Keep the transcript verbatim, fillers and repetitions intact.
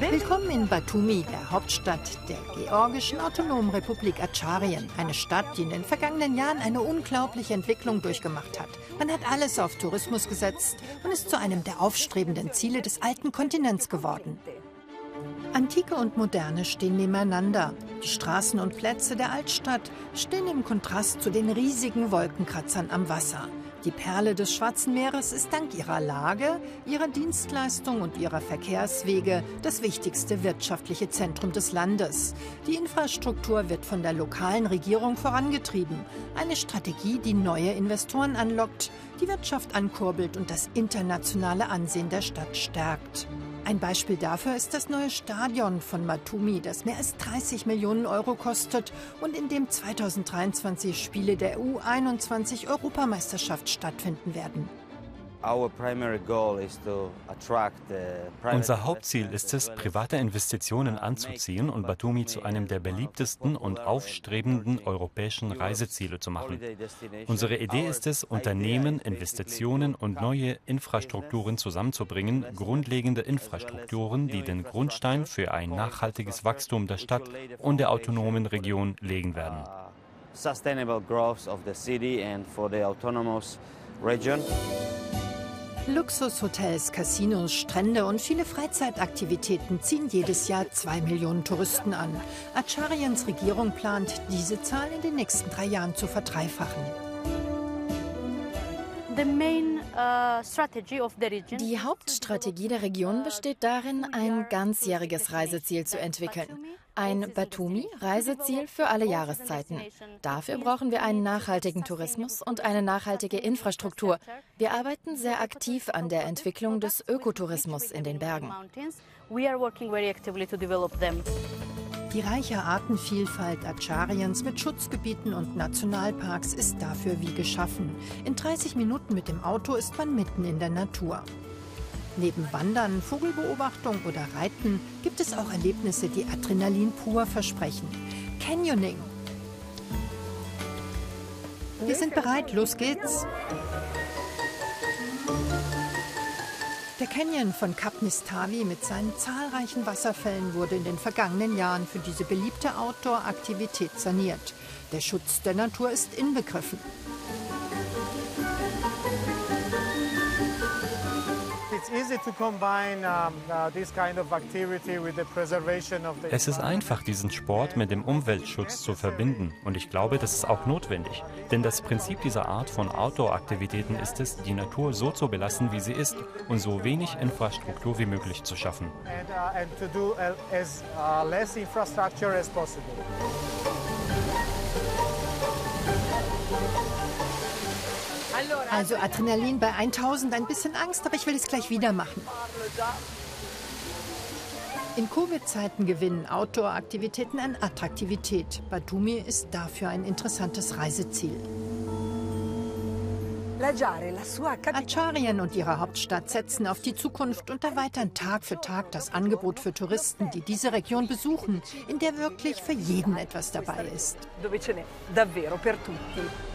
Willkommen in Batumi, der Hauptstadt der georgischen autonomen Republik Acharien. Eine Stadt, die in den vergangenen Jahren eine unglaubliche Entwicklung durchgemacht hat. Man hat alles auf Tourismus gesetzt und ist zu einem der aufstrebenden Ziele des alten Kontinents geworden. Antike und Moderne stehen nebeneinander. Die Straßen und Plätze der Altstadt stehen im Kontrast zu den riesigen Wolkenkratzern am Wasser. Die Perle des Schwarzen Meeres ist dank ihrer Lage, ihrer Dienstleistung und ihrer Verkehrswege das wichtigste wirtschaftliche Zentrum des Landes. Die Infrastruktur wird von der lokalen Regierung vorangetrieben. Eine Strategie, die neue Investoren anlockt, die Wirtschaft ankurbelt und das internationale Ansehen der Stadt stärkt. Ein Beispiel dafür ist das neue Stadion von Batumi, das mehr als dreißig Millionen Euro kostet und in dem zweitausenddreiundzwanzig Spiele der U einundzwanzig Europameisterschaft stattfinden werden. Unser Hauptziel ist es, private Investitionen anzuziehen und Batumi zu einem der beliebtesten und aufstrebenden europäischen Reiseziele zu machen. Unsere Idee ist es, Unternehmen, Investitionen und neue Infrastrukturen zusammenzubringen, grundlegende Infrastrukturen, die den Grundstein für ein nachhaltiges Wachstum der Stadt und der autonomen Region legen werden. Luxushotels, Casinos, Strände und viele Freizeitaktivitäten ziehen jedes Jahr zwei Millionen Touristen an. Achariens Regierung plant, diese Zahl in den nächsten drei Jahren zu verdreifachen. Die Hauptstrategie der Region besteht darin, ein ganzjähriges Reiseziel zu entwickeln. Ein Batumi-Reiseziel für alle Jahreszeiten. Dafür brauchen wir einen nachhaltigen Tourismus und eine nachhaltige Infrastruktur. Wir arbeiten sehr aktiv an der Entwicklung des Ökotourismus in den Bergen. Die reiche Artenvielfalt Achariens mit Schutzgebieten und Nationalparks ist dafür wie geschaffen. In dreißig Minuten mit dem Auto ist man mitten in der Natur. Neben Wandern, Vogelbeobachtung oder Reiten gibt es auch Erlebnisse, die Adrenalin pur versprechen. Canyoning. Wir sind bereit, los geht's! Der Canyon von Kap Mistavi mit seinen zahlreichen Wasserfällen wurde in den vergangenen Jahren für diese beliebte Outdoor-Aktivität saniert. Der Schutz der Natur ist inbegriffen. Es ist einfach, diesen Sport mit dem Umweltschutz zu verbinden. Und ich glaube, das ist auch notwendig. Denn das Prinzip dieser Art von Outdoor-Aktivitäten ist es, die Natur so zu belassen, wie sie ist und so wenig Infrastruktur wie möglich zu schaffen. Also Adrenalin bei tausend, ein bisschen Angst, aber ich will es gleich wieder machen. In Covid-Zeiten gewinnen Outdoor-Aktivitäten an Attraktivität. Batumi ist dafür ein interessantes Reiseziel. Acharien und ihre Hauptstadt setzen auf die Zukunft und erweitern Tag für Tag das Angebot für Touristen, die diese Region besuchen, in der wirklich für jeden etwas dabei ist.